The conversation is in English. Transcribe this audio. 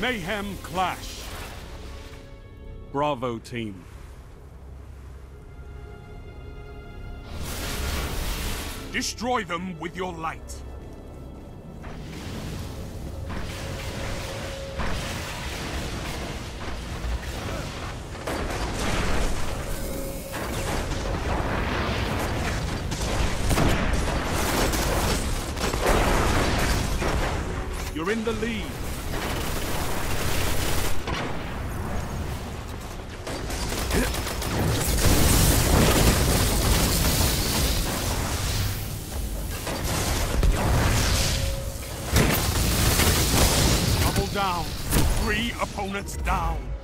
Mayhem Clash. Bravo team. Destroy them with your light. You're in the lead. Double down. 3 opponents down.